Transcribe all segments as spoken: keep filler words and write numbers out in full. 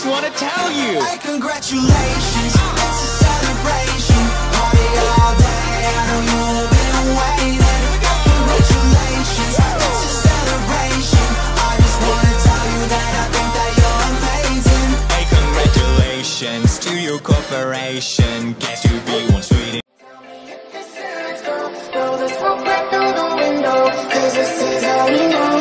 just wanna tell you, hey, congratulations, it's a celebration. Party all day, I know you've been waiting. Congratulations, it's a celebration. I just wanna tell you that I think that you're amazing. hey, congratulations to your corporation. Get to be one sweet. Blow the smoke right through the window, 'cause this is all we know.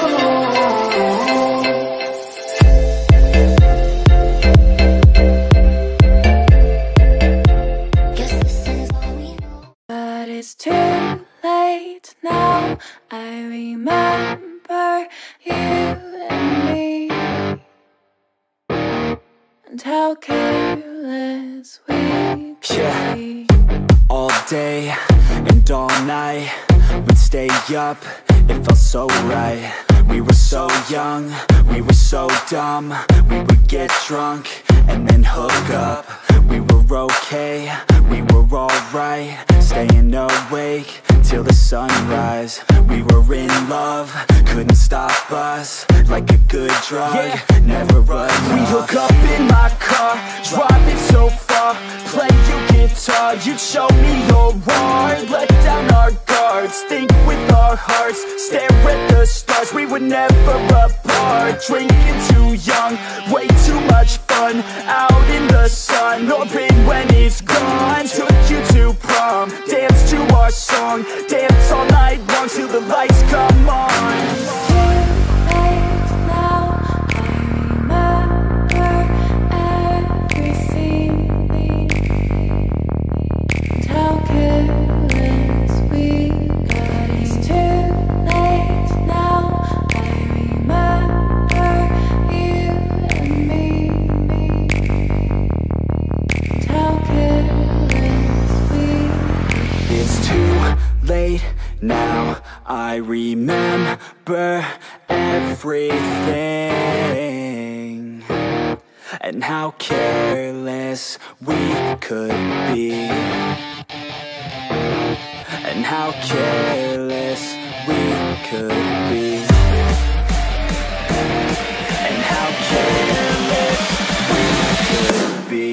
Guess this is all we know. But it's too late now. I remember you and me, and how careless we could Yeah. be. All day and all night, we'd stay up, it felt so right. We were so young, we were so dumb. We would get drunk and then hook up. We were okay, we were alright, staying awake till the sunrise. We were in love, couldn't stop us, like a good drug, yeah. Never enough. We hook up in my car, driving so far, play you guitar, you'd show me your art, let down our guards, think with our hearts, stare at the stars. We were never apart, drinking too young, way too much fun, out in the sun, open when it's gone. Took you to prom, dance to our song, dance all night long till the lights come on. It's too late now, I remember everything, and how careless we got. It's too late now, I remember you and me, and how careless we got. It's too late now, I remember everything, and how careless we could be, and how careless we could be, and how careless we could be.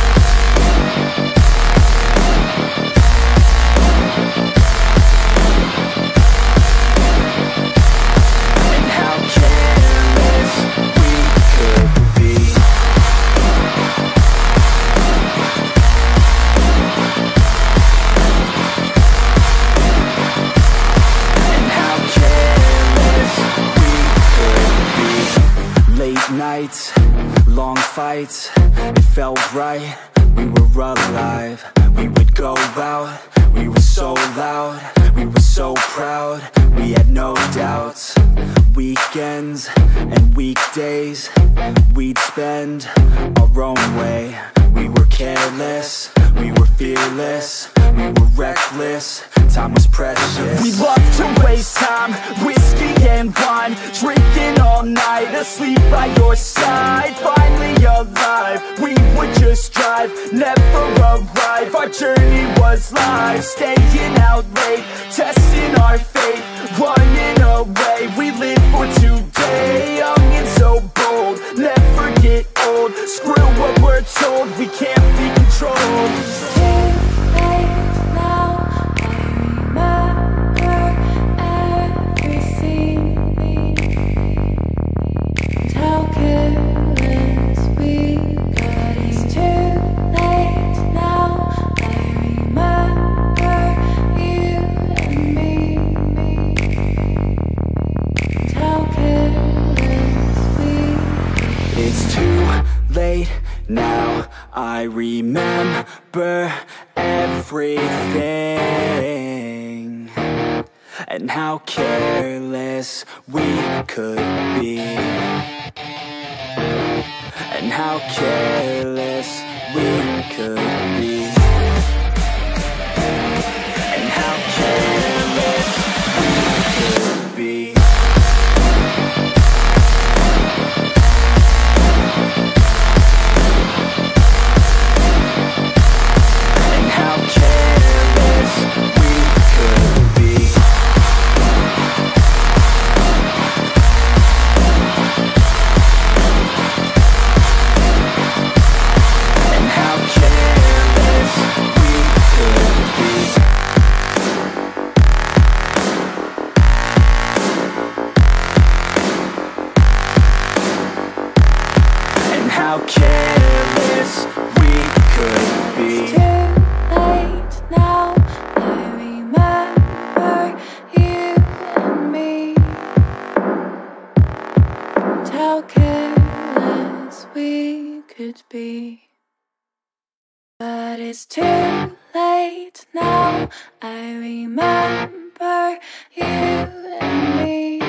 Nights, long fights, it felt right, we were alive. We would go out, we were so loud, we were so proud, we had no doubts. Weekends and weekdays, we'd spend our own way. We were careless, we were fearless, we were reckless, time was precious. We loved to waste time, whiskey and wine, drinking all night, asleep by your side. Finally alive, we would just drive, never arrive. Our journey was live, staying out late, testing our fate, running away. We live for today, young and so bold, never get old. Screw what we're told, we can't be controlled. It's too late now, I remember everything, and how careless we got. It's too late now, I remember you and me, and how careless we got. It's too late now, I remember everything, and how careless we could be, and how careless we could be, and how careless we could be. how careless we could be. It's too late now, I remember you and me, and how careless we could be. But it's too late now, I remember you and me,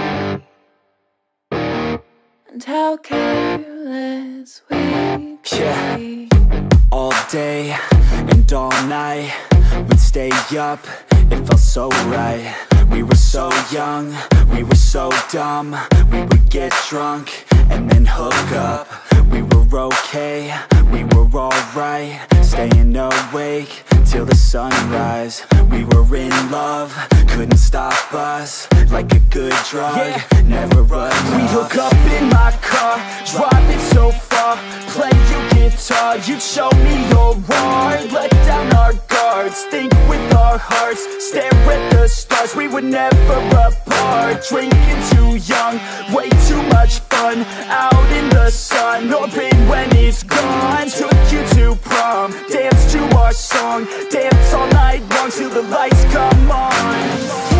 and how careless we could Yeah. be. All day and all night, we'd stay up, it felt so right. We were so young, we were so dumb. We would get drunk and then hook up. We were okay, we were alright, staying awake till the sunrise. We were in love, couldn't stop us, like a good drug, yeah. Never enough. We'd hook up in my car, drive it so far, play your guitar, you'd show me your art. Let down our guards, think with our hearts, stare at the stars. We were never apart, drinking too young, way too much fun, out in the sun, open when it's gone. Took you to prom, dance to our song, dance all night long till the lights come on.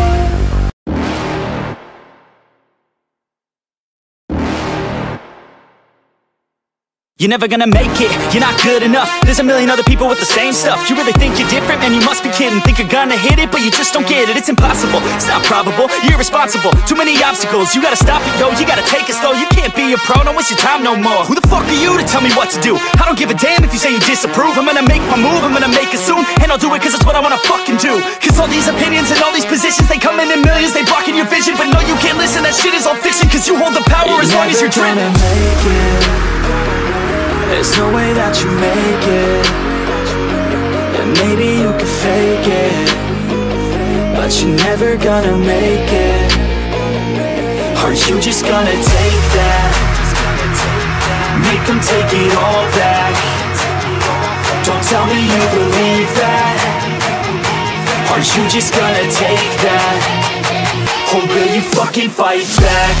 You're never gonna make it, you're not good enough. There's a million other people with the same stuff. You really think you're different? Man, you must be kidding. Think you're gonna hit it, but you just don't get it. It's impossible, it's not probable, you're irresponsible. Too many obstacles, you gotta stop it, yo. You gotta take it slow, you can't be a pro. Don't waste your time no more. Who the fuck are you to tell me what to do? I don't give a damn if you say you disapprove. I'm gonna make my move, I'm gonna make it soon, and I'll do it cause it's what I wanna fucking do. Cause all these opinions and all these positions, they come in in millions, they blocking your vision. But no, you can't listen, that shit is all fiction. Cause you hold the power You're as long as you're dreaming. never gonna make it. There's no way that you make it. And maybe you can fake it, but you're never gonna make it. Are you just gonna take that? Make them take it all back. Don't tell me you believe that. Are you just gonna take that? Or will you fucking fight back?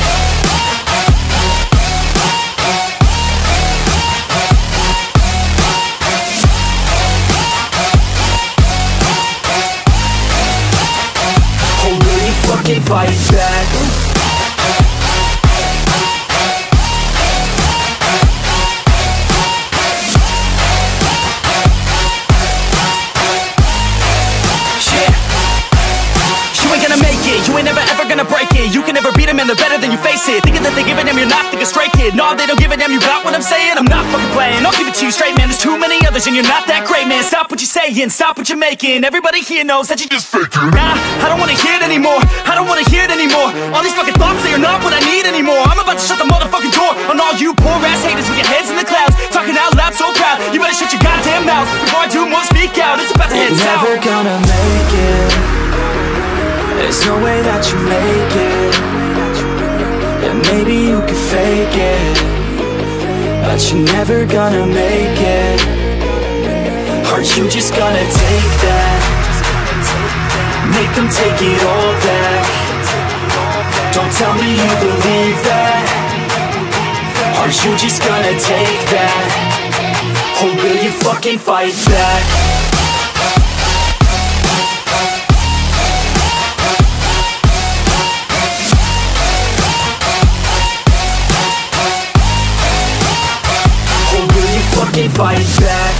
Fucking fight back. Yeah. You ain't gonna make it, you ain't never ever gonna break it. You can never beat them and they're better than you face it. Thinking that they give a damn, you're not thinking straight, kid. No, they don't give a damn, you got what I'm saying? I'm not fucking playing, I'll give it to you straight, man. There's too many others and you're not that great, man. Stop what you're saying, stop what you're making. Everybody here knows that you just faking. Nah, I don't wanna hear it anymore, I don't wanna hear it anymore. All these fucking thoughts, they are not what I need anymore. I'm about to shut the motherfucking door on all you poor ass haters with your heads in the clouds, talking out loud so proud. You better shut your goddamn mouth before I do more speak out. It's about to head south. You're never gonna make it. There's no way that you make it. And maybe you can fake it, but you're never gonna make it. Are you just gonna take that? Make them take it all back. Don't tell me you believe that. Are you just gonna take that? Or will you fucking fight back? Fucking fight back.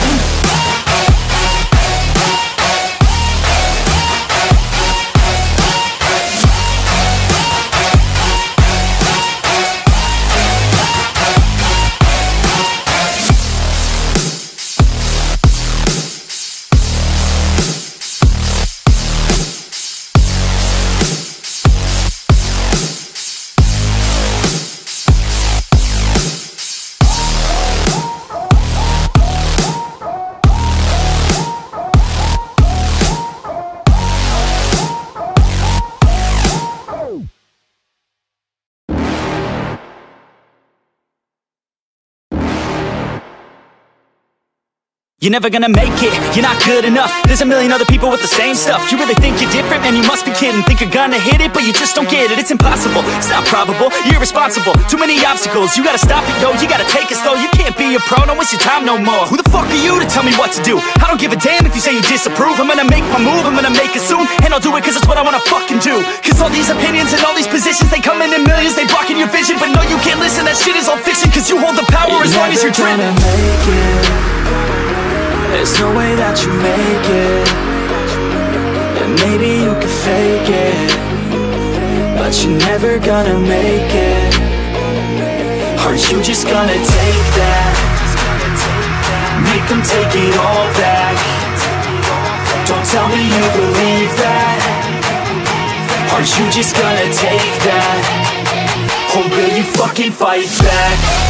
You're never gonna make it, you're not good enough. There's a million other people with the same stuff. You really think you're different? Man, you must be kidding. Think you're gonna hit it, but you just don't get it. It's impossible, it's not probable, you're irresponsible. Too many obstacles, you gotta stop it, yo. You gotta take it slow, you can't be a pro. Don't waste your time no more. Who the fuck are you to tell me what to do? I don't give a damn if you say you disapprove. I'm gonna make my move, I'm gonna make it soon. And I'll do it cause it's what I wanna fucking do. Cause all these opinions and all these positions, they come in in millions, they blocking your vision. But no, you can't listen, that shit is all fiction. Cause you hold the power as long as you're dreaming. Make it. There's no way that you make it. And maybe you can fake it, but you're never gonna make it. Are you just gonna take that? Make them take it all back. Don't tell me you believe that. Are you just gonna take that? Or will you fucking fight back?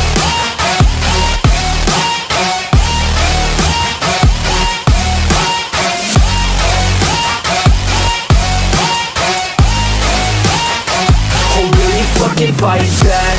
Fucking fight back.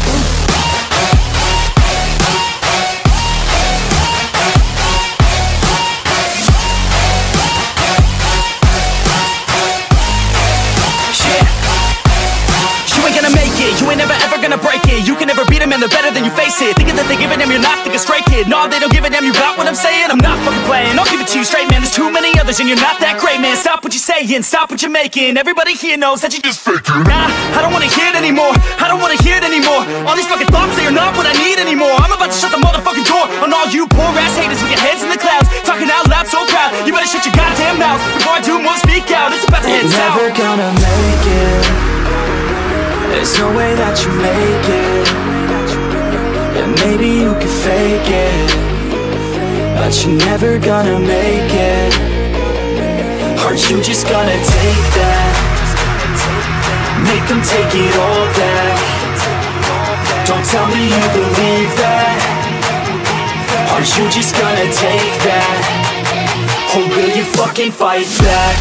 You ain't never ever gonna break it. You can never beat them and they're better than you face it. Thinking that they give a damn, you're not thinking straight, kid. No, they don't give a damn, you got what I'm saying? I'm not fucking playing, I'll give it to you straight, man. There's too many others and you're not that great, man. Stop what you're saying, stop what you're making. Everybody here knows that you just faking. Nah, I don't wanna hear it anymore, I don't wanna hear it anymore. All these fucking thoughts, they are not what I need anymore. I'm about to shut the motherfucking door on all you poor ass haters with your heads in the clouds, talking out loud so proud. You better shut your goddamn mouth before I do more speak out. It's about to head south. You're never gonna make it. There's no way that you make it. And maybe you can fake it, but you're never gonna make it. Are you just gonna take that? Make them take it all back. Don't tell me you believe that. Are you just gonna take that? Or will you fucking fight back?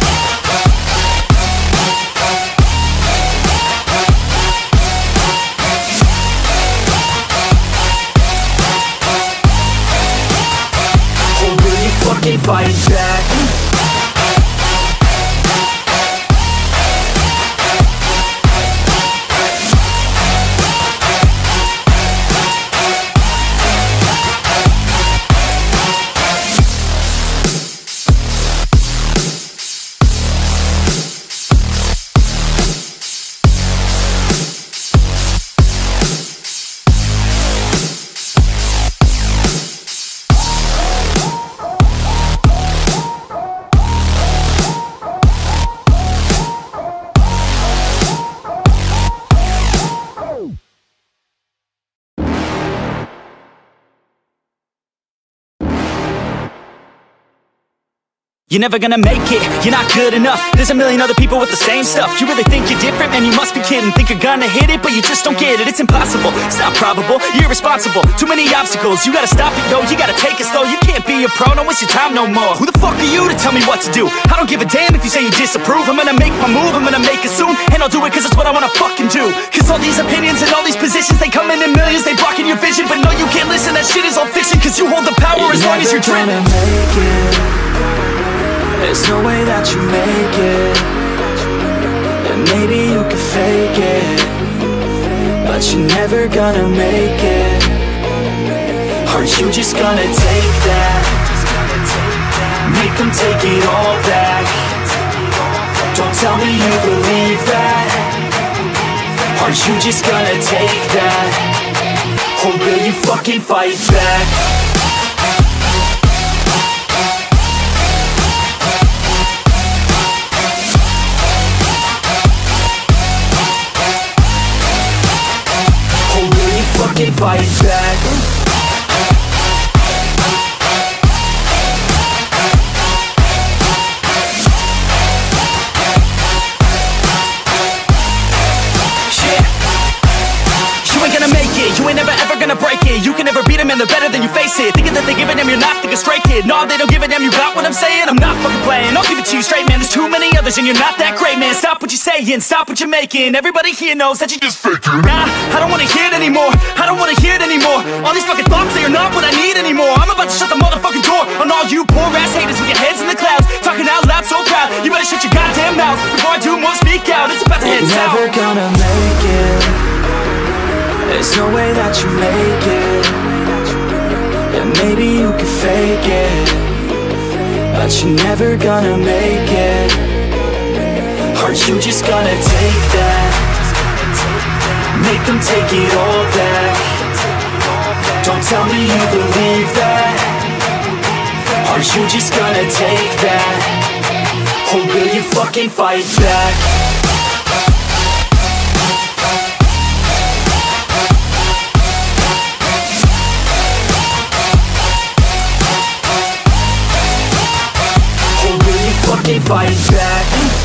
Fucking fight back. You're never gonna make it, you're not good enough. There's a million other people with the same stuff. You really think you're different? Man, you must be kidding. Think you're gonna hit it, but you just don't get it. It's impossible, it's not probable, you're irresponsible. Too many obstacles, you gotta stop it, yo. You gotta take it slow, you can't be a pro. Don't waste your time no more. Who the fuck are you to tell me what to do? I don't give a damn if you say you disapprove. I'm gonna make my move, I'm gonna make it soon. And I'll do it cause it's what I wanna fucking do. Cause all these opinions and all these positions, they come in in millions, they blocking your vision. But no, you can't listen, that shit is all fiction. Cause you hold the power as long as you're dreaming. There's no way that you make it. And maybe you can fake it, but you're never gonna make it. Are you just gonna take that? Make them take it all back. Don't tell me you believe that. Are you just gonna take that? Or will you fucking fight back? Fucking fight back. Yeah. You ain't gonna make it, you ain't never ever gonna break it. You can never beat them and they're better better than you face it. Thinking that they give a damn, you're not thinking straight, kid. No, they don't give a damn, you got what I'm saying? I'm not fucking playing, I'll give it to you straight, man. There's too many others and you're not that great, man. Stop what you're saying, stop what you're making. Everybody here knows that you just faking. Nah, I don't wanna hear it anymore, I don't wanna hear it anymore. All these fucking thoughts, they are not what I need anymore. I'm about to shut the motherfucking door on all you poor ass haters with your heads in the clouds, talking out loud so proud. You better shut your goddamn mouth before I do more speak out. It's about to head south. Never gonna make it, there's no way that you make it. And maybe you can fake it, but you're never gonna make it. Aren't you just gonna take that, make them take it all back? Don't tell me you believe that. Aren't you just gonna take that, or will you fucking fight back? Fucking fight back.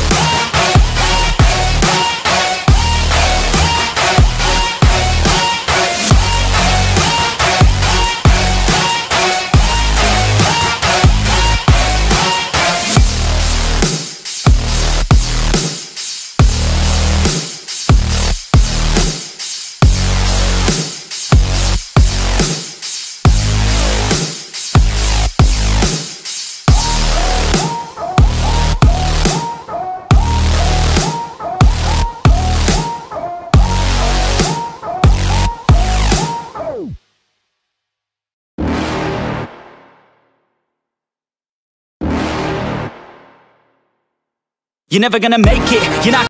You're never gonna make it, you're not.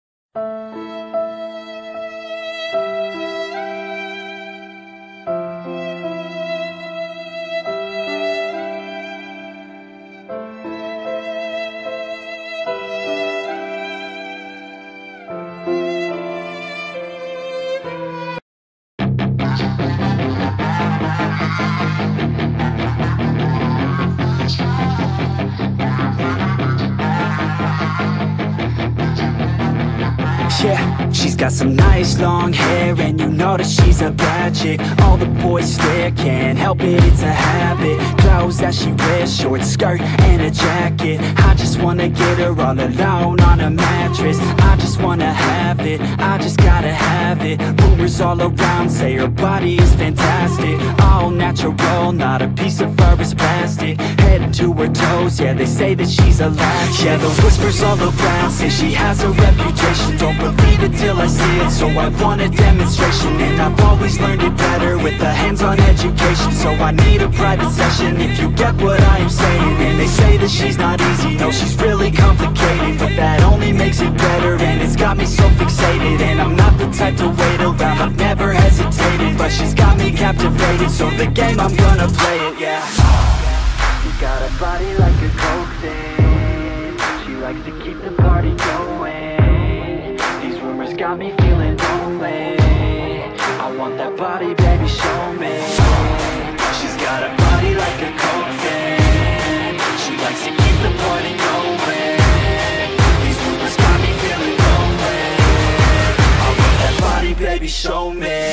Yeah, she's got some nice long hair, and you know that she's a bad chick. All the boys stare, can't help it, it's a habit. Clothes that she wears, short skirt and a jacket. I just wanna get her all alone on a mattress. I just wanna have it, I just gotta have it. Rumors all around say her body is fantastic, all natural, not a piece of fur is plastic. Head to her toes, yeah, they say that she's a latch. Yeah, the whispers all around say she has a reputation. Don't believe it till I see it, so I want a demonstration. And I've always learned it better with a hands-on education, so I need a private session if you get what I am saying. And they say that she's not easy, no, she's really complicated, but that only makes it better, and it's got me so fixated. And I'm not the type to wait around, I've never hesitated, but she's got me captivated, so the game, I'm gonna play it, yeah. She got a body like a coke thing, she likes to keep the party going. These rumors got me feeling lonely, I want that body, baby, show me. She's got a body like a coke thing, she likes to keep the party going. These rumors got me feeling lonely, I want that body, baby, show me.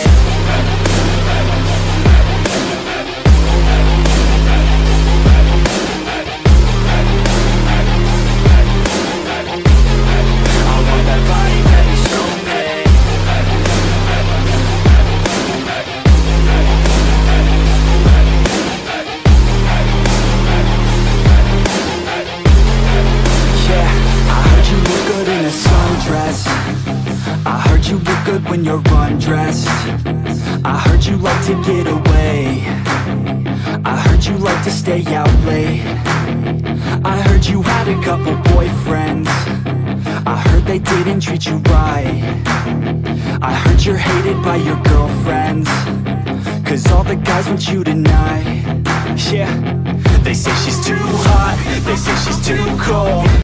When you're undressed, I heard you like to get away, I heard you like to stay out late, I heard you had a couple boyfriends, I heard they didn't treat you right, I heard you're hated by your girlfriends, cause all the guys want you tonight. Yeah, they say she's too hot, they say she's too cold.